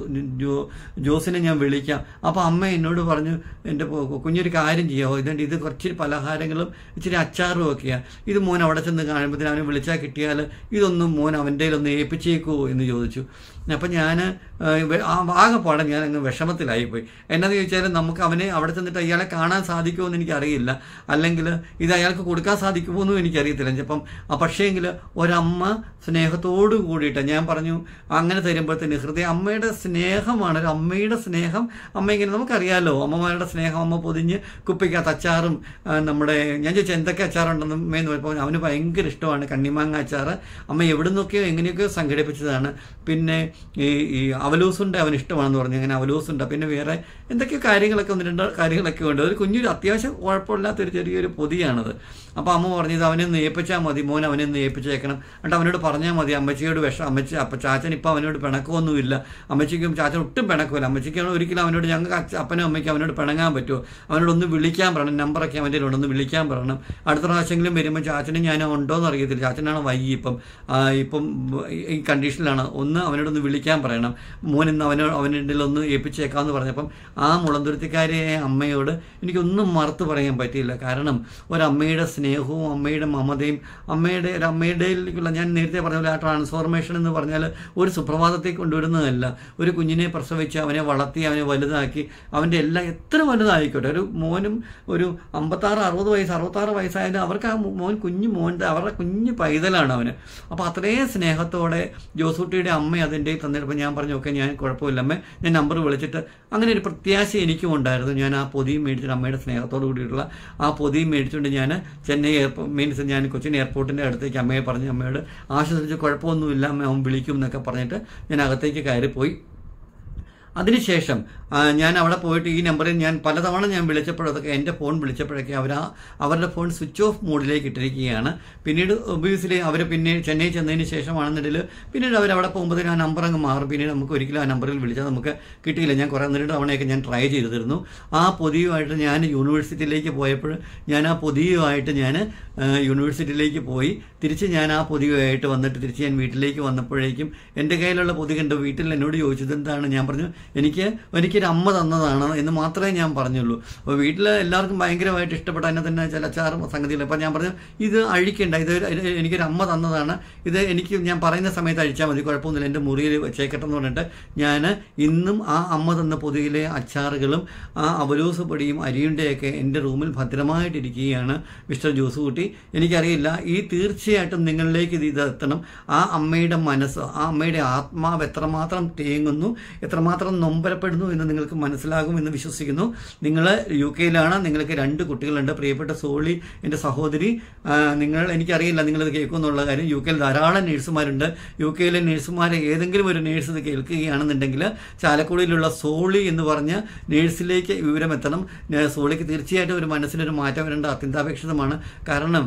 ജോസിനെ ഞാൻ വിളിക്കാം. അപ്പോൾ അമ്മ എന്നോട് പറഞ്ഞു, എൻ്റെ കുഞ്ഞൊരു കാര്യം ചെയ്യാമോ, ഇത് കുറച്ച് പലഹാരങ്ങളും ഇച്ചിരി അച്ചാറും ഒക്കെയാണ്, ഇത് മോൻ അവിടെ ചെന്ന് കാണുമ്പോഴത്തേന് അവനെ വിളിച്ചാൽ കിട്ടിയാൽ ഇതൊന്നും മോൻ അവൻ്റെ കയ്യിലൊന്ന് ഏൽപ്പിച്ചേക്കുമോ എന്ന് ചോദിച്ചു. അപ്പം ഞാൻ ആകെപ്പാടെ ഞാൻ അങ്ങ് വിഷമത്തിലായിപ്പോയി. എന്നാന്ന് ചോദിച്ചാൽ നമുക്ക് അവനെ അവിടെ ചെന്നിട്ട് അയാളെ കാണാൻ സാധിക്കുമോ എന്ന് എനിക്കറിയില്ല, അല്ലെങ്കിൽ ഇത് അയാൾക്ക് കൊടുക്കാൻ സാധിക്കുമോ എന്നും എനിക്കറിയത്തില്ല. അപ്പം പക്ഷേങ്കിൽ ഒരമ്മ സ്നേഹത്തോടു കൂടിയിട്ട് ഞാൻ പറഞ്ഞു, അങ്ങനെ തരുമ്പോഴത്തേന് അമ്മയുടെ സ്നേഹമാണ്, ഒരു അമ്മയുടെ സ്നേഹം. അമ്മ ഇങ്ങനെ നമുക്കറിയാമല്ലോ അമ്മമാരുടെ സ്നേഹം. അമ്മ പൊതിഞ്ഞ് കുപ്പിക്കകത്ത് അച്ചാറും നമ്മുടെ ഞാൻ ചോദിച്ചാൽ എന്തൊക്കെ അച്ചാറുണ്ടെന്ന് അമ്മയെന്ന് പറയുമ്പോൾ അവന് ഭയങ്കര ഇഷ്ടമാണ് കണ്ണിമാങ്ങ അച്ചാറ്. അമ്മ എവിടെ നിന്നൊക്കെയോ എങ്ങനെയൊക്കെയോ സംഘടിപ്പിച്ചതാണ്. പിന്നെ ഈ അവലൂസുണ്ട് അവന് ഇഷ്ടമാണെന്ന് പറഞ്ഞു, അങ്ങനെ അവലൂസുണ്ട്. പിന്നെ വേറെ എന്തൊക്കെയോ കാര്യങ്ങളൊക്കെ 1-2 കാര്യങ്ങളൊക്കെ ഉണ്ട്. ഒരു കുഞ്ഞൊരു അത്യാവശ്യം കുഴപ്പമില്ലാത്തൊരു ചെറിയൊരു പൊതിയാണത്. അപ്പോൾ അമ്മ പറഞ്ഞത് അവനെ ഒന്ന് ഏൽപ്പിച്ചാൽ മതി, മോൻ അവനെ ഒന്ന് ഏൽപ്പിച്ചേക്കണം. എന്നിട്ട് അവനോട് പറഞ്ഞാൽ മതി അമ്മച്ചിയോട് അപ്പം ചാച്ചൻ ഇപ്പം അവനോട് പിണക്കമൊന്നുമില്ല, അമ്മച്ചിക്കും ചാച്ചൻ ഒട്ടും പിണക്കമില്ല. അമ്മച്ചിക്കാണ് ഒരിക്കലും അവനോട് ഞങ്ങൾക്ക് അപ്പനും അമ്മയ്ക്കും അവനോട് പിണങ്ങാൻ പറ്റുമോ, അവനോടൊന്ന് വിളിക്കാൻ പറയണം, നമ്പറൊക്കെ അവൻ്റെ ഉണ്ടൊന്ന് വിളിക്കാൻ പറയണം. അടുത്ത പ്രാവശ്യമെങ്കിലും വരുമ്പോൾ ചാച്ചനും ഞാനും ഉണ്ടോയെന്ന് അറിയത്തില്ല, ചാച്ചനാണ് വൈകി ഇപ്പം ഈ കണ്ടീഷനിലാണ്, ഒന്ന് അവനോടൊന്ന് വിളിക്കാൻ പറയണം, മോൻ ഇന്ന് അവൻ്റെ ഒന്ന് ഏൽപ്പിച്ചേക്കാമെന്ന് പറഞ്ഞപ്പം ആ മുളന്തുരുത്തിക്കാരിയായ അമ്മയോട് എനിക്കൊന്നും മറുത്ത് പറയാൻ പറ്റിയില്ല. കാരണം ഒരമ്മയുടെ സ്നേഹവും അമ്മയുടെ മമതയും അമ്മയുടെയിലേക്കുള്ള ഞാൻ നേരത്തെ പറഞ്ഞ പോലെ ആ ട്രാൻസ്ഫോർമേഷൻ എന്ന് പറഞ്ഞാൽ ഒരു സുപ്രഭാതത്തേക്ക് കൊണ്ടുവരുന്നതല്ല. ഒരു കുഞ്ഞിനെ പ്രസവിച്ച് അവനെ വളർത്തി അവനെ വലുതാക്കി അവൻ്റെ എല്ലാം എത്ര വലുതായിക്കോട്ടെ, ഒരു മോനും ഒരു 56-60 വയസ്സായാലും അവർക്ക് ആ കുഞ്ഞു മോൻ്റെ അവരുടെ കുഞ്ഞു പൈതലാണ് അവന്. അപ്പോൾ അത്രയും സ്നേഹത്തോടെ ജോസൂട്ടിയുടെ അമ്മ അതിൻ്റെ തന്നിട്ടപ്പോൾ ഞാൻ പറഞ്ഞു, ഓക്കെ ഞാൻ കുഴപ്പമില്ല അമ്മ, ഞാൻ നമ്പർ വിളിച്ചിട്ട്. അങ്ങനെ ഒരു പ്രത്യാശ എനിക്കും ഉണ്ടായിരുന്നു. ഞാൻ ആ പൊതിയും മേടിച്ചിട്ട് അമ്മയുടെ സ്നേഹത്തോട് കൂടിയിട്ടുള്ള ആ പൊതിയും മേടിച്ചുകൊണ്ട് ഞാൻ ചെന്നൈ ഞാൻ കൊച്ചിൻ എയർപോർട്ടിൻ്റെ അടുത്തേക്ക് അമ്മയെ പറഞ്ഞ് അമ്മയോട് ആശ്വസിച്ച് കുഴപ്പമൊന്നുമില്ല അമ്മ അവൻ വിളിക്കും എന്നൊക്കെ പറഞ്ഞിട്ട് ഞാൻ അകത്തേക്ക് കയറിപ്പോയി. അതിനുശേഷം ഞാൻ അവിടെ പോയിട്ട് ഈ നമ്പറിൽ ഞാൻ പലതവണ ഞാൻ വിളിച്ചപ്പോഴൊക്കെ എൻ്റെ ഫോൺ വിളിച്ചപ്പോഴൊക്കെ അവരുടെ ഫോൺ സ്വിച്ച് ഓഫ് മോഡിലേക്ക് ഇട്ടിരിക്കുകയാണ്. പിന്നീട് ഒബിയസ്ലി അവർ പിന്നെ ചെന്നൈ ചെന്നതിന് ശേഷമാണെന്നുണ്ടെങ്കിൽ പിന്നീട് അവരവിടെ പോകുമ്പോഴത്തേക്കും ആ നമ്പർ അങ്ങ് മാറും. പിന്നീട് നമുക്ക് ഒരിക്കലും ആ നമ്പറിൽ വിളിച്ചാൽ നമുക്ക് കിട്ടിയില്ല. ഞാൻ കുറേ 1-2 തവണയൊക്കെ ഞാൻ ട്രൈ ചെയ്തിരുന്നു. ആ പൊതിയുമായിട്ട് ഞാൻ യൂണിവേഴ്സിറ്റിയിലേക്ക് പോയപ്പോൾ ഞാൻ ആ പൊതിയുമായിട്ട് ഞാൻ യൂണിവേഴ്സിറ്റിയിലേക്ക് പോയി. തിരിച്ച് ഞാൻ ആ പൊതിയുമായിട്ട് വന്നിട്ട് തിരിച്ച് ഞാൻ വീട്ടിലേക്ക് വന്നപ്പോഴേക്കും എൻ്റെ കയ്യിലുള്ള പൊതി കണ്ട് വീട്ടിൽ എന്നോട് ചോദിച്ചത് എന്താണ്. ഞാൻ പറഞ്ഞു, എനിക്കൊരു അമ്മ തന്നതാണ് എന്ന് മാത്രമേ ഞാൻ പറഞ്ഞുള്ളൂ. അപ്പോൾ വീട്ടിൽ എല്ലാവർക്കും ഭയങ്കരമായിട്ട് ഇഷ്ടപ്പെട്ട എന്നെ തന്നെ ചില അച്ചാറും സംഗതികൾ. അപ്പോൾ ഞാൻ പറഞ്ഞു, ഇത് അഴിക്കണ്ട, ഇത് എനിക്കൊരു അമ്മ തന്നതാണ്, ഇത് എനിക്ക് ഞാൻ പറയുന്ന സമയത്ത് അഴിച്ചാൽ മതി, കുഴപ്പമൊന്നുമില്ല, എൻ്റെ മുറിയിൽ വെച്ചേക്കട്ടെന്ന് പറഞ്ഞിട്ട് ഞാൻ ഇന്നും ആ അമ്മ തന്ന പൊതിയിലെ അച്ചാറുകളും ആ അവലോസ് പൊടിയും അരിയുണ്ടെയൊക്കെ എൻ്റെ റൂമിൽ ഭദ്രമായിട്ടിരിക്കുകയാണ് മിസ്റ്റർ ജോസുകുട്ടി. എനിക്കറിയില്ല, തീർച്ചയായിട്ടും നിങ്ങളിലേക്ക് ഇത് എത്തണം. ആ അമ്മയുടെ മനസ്സ്, ആ അമ്മയുടെ ആത്മാവ് എത്രമാത്രം തേങ്ങുന്നു, എത്രമാത്രം നൊമ്പരപ്പെടുന്നു എന്ന് നിങ്ങൾക്ക് മനസ്സിലാകും എന്ന് വിശ്വസിക്കുന്നു. നിങ്ങൾ UK-യിലാണ്, നിങ്ങൾക്ക് 2 കുട്ടികളുണ്ട്. പ്രിയപ്പെട്ട സോളി എൻ്റെ സഹോദരി, എനിക്കറിയില്ല നിങ്ങളിത് കേൾക്കുമെന്നുള്ള കാര്യം. UK-യിൽ ധാരാളം നേഴ്സുമാരുണ്ട്. UK-യിലെ നേഴ്സുമാരെ ഏതെങ്കിലും ഒരു നേഴ്സ് ഇത് കേൾക്കുകയാണെന്നുണ്ടെങ്കിൽ ചാലക്കുടിയിലുള്ള സോളി എന്ന് പറഞ്ഞ നേഴ്സിലേക്ക് വിവരം എത്തണം. സോളിക്ക് തീർച്ചയായിട്ടും ഒരു മനസ്സിലൊരു മാറ്റം വരേണ്ട അത്യന്താപേക്ഷിതമാണ്. കാരണം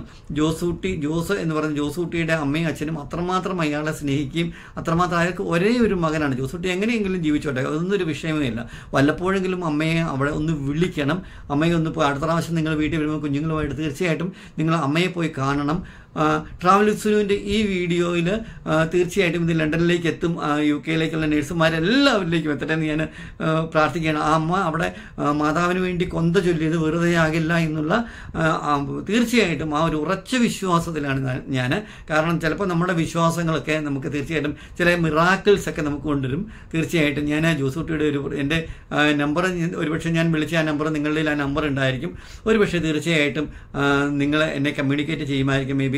ജോസ് എന്ന് പറഞ്ഞ ജോസൂട്ടിയുടെ അമ്മയും അച്ഛനും അത്രമാത്രം അയാളെ സ്നേഹിക്കുകയും അത്രമാത്രം അയാൾക്ക് ഒരേ ഒരു മകനാണ്. ജോസൂട്ടി എങ്ങനെയെങ്കിലും ജീവിച്ചോട്ടെ, അതൊന്നും ഒരു വിഷയമേ ഇല്ല. വല്ലപ്പോഴെങ്കിലും അമ്മയെ അവിടെ ഒന്ന് വിളിക്കണം. അമ്മയെ ഒന്ന് പോയി അടുത്ത പ്രാവശ്യം നിങ്ങൾ വീട്ടിൽ വരുമ്പോൾ കുഞ്ഞുങ്ങളുമായിട്ട് തീർച്ചയായിട്ടും നിങ്ങൾ അമ്മയെ പോയി കാണണം. ട്രാവൽ വിത്ത് സുനുവിൻ്റെ ഈ വീഡിയോയിൽ തീർച്ചയായിട്ടും ഇത് ലണ്ടനിലേക്ക് എത്തും. UK-യിലേക്കുള്ള നേഴ്സുമാരെല്ലാവരിലേക്കും എത്തട്ടെ എന്ന് ഞാൻ പ്രാർത്ഥിക്കുകയാണ്. ആ അമ്മ അവിടെ മാതാവിന് വേണ്ടി കൊന്ത ചൊല്ലിയത് വെറുതെ ആകില്ല എന്നുള്ള തീർച്ചയായിട്ടും ആ ഒരു ഉറച്ച വിശ്വാസത്തിലാണ് ഞാൻ. കാരണം ചിലപ്പോൾ നമ്മുടെ വിശ്വാസങ്ങളൊക്കെ നമുക്ക് തീർച്ചയായിട്ടും ചില മിറാക്കിൾസ് ഒക്കെ നമുക്ക് കൊണ്ടുവരും. തീർച്ചയായിട്ടും ഞാൻ ജോസൂട്ടിയുടെ എൻ്റെ നമ്പർ ഒരുപക്ഷെ ഞാൻ വിളിച്ച ആ നമ്പർ നിങ്ങളുടെ ആ നമ്പർ ഉണ്ടായിരിക്കും. ഒരുപക്ഷെ തീർച്ചയായിട്ടും നിങ്ങൾ എന്നെ കമ്മ്യൂണിക്കേറ്റ് ചെയ്യുമായിരിക്കും. മേ ബി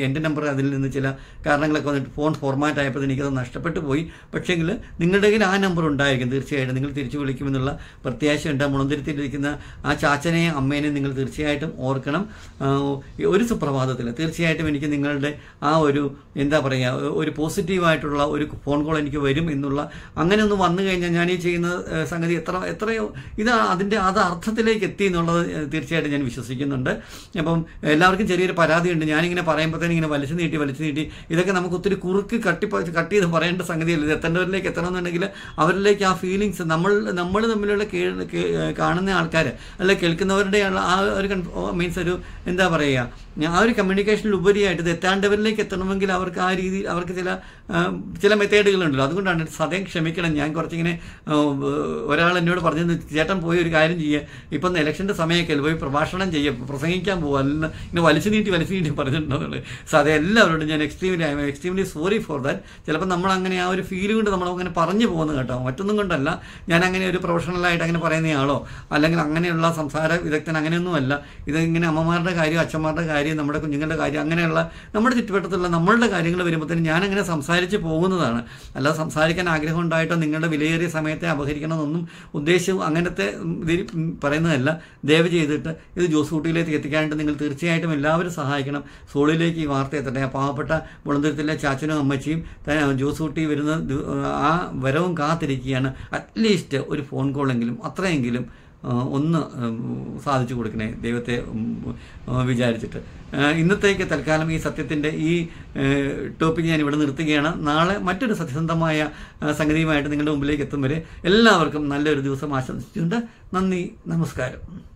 എൻ്റെ നമ്പർ അതിൽ നിന്ന് ചില കാരണങ്ങളൊക്കെ വന്നിട്ട് ഫോൺ ഫോർമാറ്റ് ആയപ്പോൾ എനിക്കത് നഷ്ടപ്പെട്ടു പോയി. പക്ഷേങ്കിൽ നിങ്ങളുടെ കയ്യിൽ ആ നമ്പർ ഉണ്ടായിരിക്കും. തീർച്ചയായിട്ടും നിങ്ങൾ തിരിച്ചു വിളിക്കുമെന്നുള്ള പ്രത്യാശയുണ്ട്. മുളന്തുരുത്തിയിലിരിക്കുന്ന ആ ചാച്ചനെയും അമ്മേനെയും നിങ്ങൾ തീർച്ചയായിട്ടും ഓർക്കണം. ഒരു സുപ്രഭാതത്തിൽ തീർച്ചയായിട്ടും എനിക്ക് നിങ്ങളുടെ ആ ഒരു എന്താ പറയുക, ഒരു പോസിറ്റീവായിട്ടുള്ള ഒരു ഫോൺ കോൾ എനിക്ക് വരും എന്നുള്ള, അങ്ങനെ ഒന്ന് വന്നു കഴിഞ്ഞാൽ ഞാൻ ഈ ചെയ്യുന്ന സംഗതി എത്രയോ അത് അർത്ഥത്തിലേക്ക് എത്തി എന്നുള്ളത് തീർച്ചയായിട്ടും ഞാൻ വിശ്വസിക്കുന്നുണ്ട്. അപ്പം എല്ലാവർക്കും ചെറിയൊരു പരാതിയുണ്ട്. ഞാനിങ്ങനെ പറയുമ്പോഴത്തേനും ഇങ്ങനെ വലിച്ചു നീട്ടി ഇതൊക്കെ നമുക്ക് ഒത്തിരി കുറുക്ക് കട്ട് ചെയ്ത് പറയേണ്ട സംഗതിയല്ല. ഇത് എത്തേണ്ടവരിലേക്ക് എത്തണമെന്നുണ്ടെങ്കിൽ അവരിലേക്ക് ആ ഫീലിങ്സ് നമ്മൾ തമ്മിലുള്ള കാണുന്ന ആൾക്കാർ അല്ലെ കേൾക്കുന്നവരുടെ ആ ഒരു മീൻസ് ഒരു എന്താ പറയുക, ആ ഒരു കമ്മ്യൂണിക്കേഷനിൽ ഉപരിയായിട്ട് ഇത് എത്താണ്ടവരിലേക്ക് എത്തണമെങ്കിൽ അവർക്ക് ആ രീതിയിൽ അവർക്ക് ചില മെത്തേഡുകളുണ്ടല്ലോ. അതുകൊണ്ടാണ് സദയം ക്ഷമിക്കണം. ഞാൻ കുറച്ചിങ്ങനെ ഒരാൾ എന്നോട് പറഞ്ഞത്, ചേട്ടൻ പോയി ഒരു കാര്യം ചെയ്യുക, ഇപ്പം ഇലക്ഷൻ്റെ സമയമൊക്കെ പോയി പ്രഭാഷണം ചെയ്യുക, പ്രസംഗിക്കാൻ പോകുക, അല്ല ഇങ്ങനെ വലിച്ചു നീട്ടി പറഞ്ഞിട്ടുണ്ടെന്നുള്ളത്. സദയം എല്ലാവരോടും ഞാൻ എക്സ്ട്രീംലി സോറി ഫോർ ദാറ്റ്. ചിലപ്പോൾ നമ്മളങ്ങനെ ആ ഒരു ഫീൽ കൊണ്ട് നമ്മളങ്ങനെ പറഞ്ഞു പോകുന്നത് കേട്ടോ, മറ്റൊന്നും കൊണ്ടല്ല. ഞാൻ അങ്ങനെ ഒരു പ്രൊഫഷണലായിട്ട് അങ്ങനെ പറയുന്നയാളോ അല്ലെങ്കിൽ അങ്ങനെയുള്ള സംസാര വിദഗ്ധൻ അങ്ങനെയൊന്നുമല്ല. ഇതിങ്ങനെ അമ്മമാരുടെ കാര്യം, അച്ഛന്മാരുടെ കാര്യം, നമ്മുടെ കുഞ്ഞുങ്ങളുടെ കാര്യം, അങ്ങനെയുള്ള നമ്മുടെ ചുറ്റുവട്ടത്തുള്ള നമ്മളുടെ കാര്യങ്ങൾ വരുമ്പോഴത്തേനും ഞാനങ്ങനെ സംസാരിച്ച് പോകുന്നതാണ്. അല്ലാതെ സംസാരിക്കാൻ ആഗ്രഹം ഉണ്ടായിട്ടോ നിങ്ങളുടെ വിലയേറിയ സമയത്തെ അപഹരിക്കണമെന്നൊന്നും ഉദ്ദേശവും അങ്ങനത്തെ ഇതിൽ പറയുന്നതല്ല. ദയവ് ചെയ്തിട്ട് ഇത് ജോസൂട്ടിയിലേക്ക് എത്തിക്കാനായിട്ട് നിങ്ങൾ തീർച്ചയായിട്ടും എല്ലാവരും സഹായിക്കണം. സോളിലേക്ക് ഈ വാർത്ത എത്തട്ടെ. ആ പാവപ്പെട്ട മുളന്തുരുത്തിലെ ചാച്ചനും അമ്മച്ചിയും ജോസൂട്ടി വരുന്ന ആ വരവും കാത്തിരിക്കുകയാണ്. അറ്റ്ലീസ്റ്റ് ഒരു ഫോൺ കോളെങ്കിലും അത്രയെങ്കിലും ഒന്ന് സാധിച്ചു കൊടുക്കണേ ദൈവത്തെ വിചാരിച്ചിട്ട്. ഇന്നത്തേക്ക് തൽക്കാലം ഈ സത്യത്തിൻ്റെ ഈ ടോപ്പിക് ഞാൻ ഇവിടെ നിർത്തുകയാണ്. നാളെ മറ്റൊരു സത്യസന്ധമായ സംഗതിയുമായിട്ട് നിങ്ങളുടെ മുമ്പിലേക്ക് എത്തും വരെ എല്ലാവർക്കും നല്ലൊരു ദിവസം ആശംസിച്ചുകൊണ്ട് നന്ദി, നമസ്കാരം.